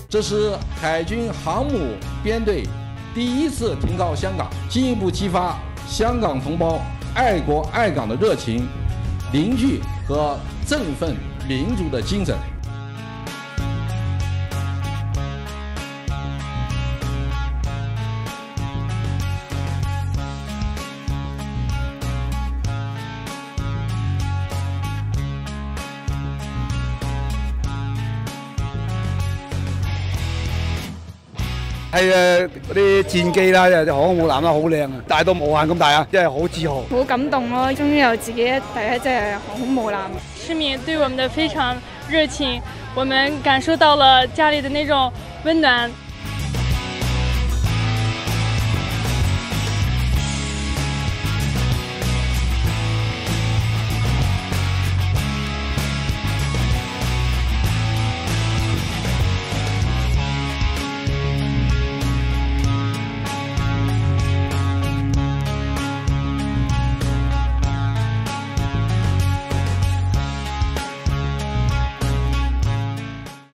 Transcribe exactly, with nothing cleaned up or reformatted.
这是海军航母编队第一次停靠香港，进一步激发香港同胞爱国爱港的热情，凝聚和振奋民族的精神。 係誒嗰啲戰機啦，有隻航空母艦啦，好靚啊，大到無限咁大啊，真係好自豪。 好感動咯，終於有自己第一隻航空母艦。 市民對我們的非常熱情，我們感受到了家裡的那種溫暖。